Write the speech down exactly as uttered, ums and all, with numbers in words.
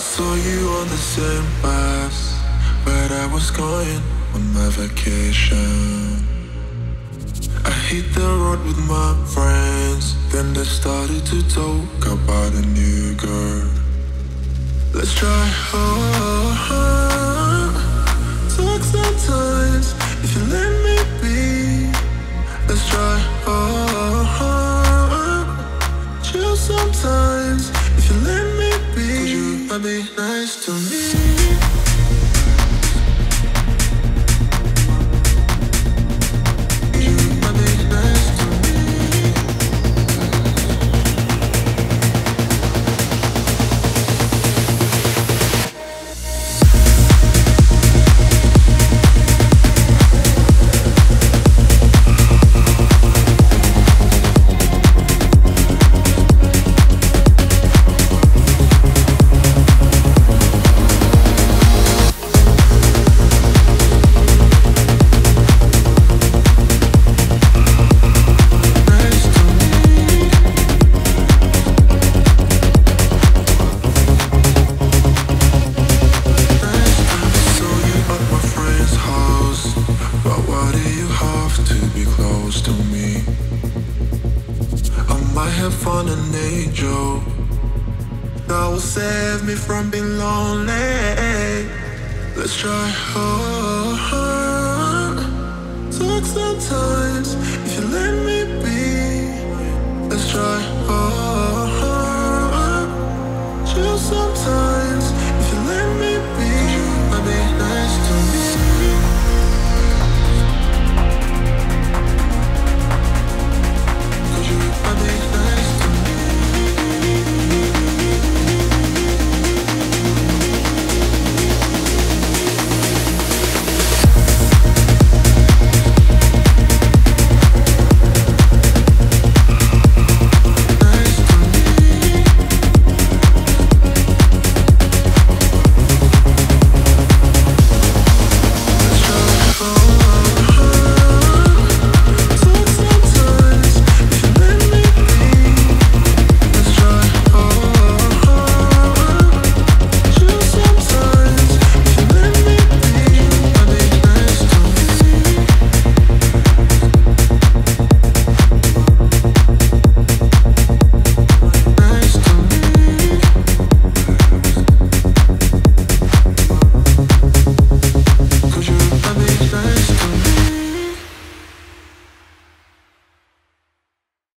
saw you on the same bus, but I was going on my vacation. I hit the road with my friends, then they started to talk about a new girl. Let's try hard, talk sometimes, if you let me be. Let's try hard, chill sometimes, if you let me be. Could you might be nice to me? Found an angel that will save me from being lonely. Let's try hard, talk sometimes, if you let me be. Let's try hard.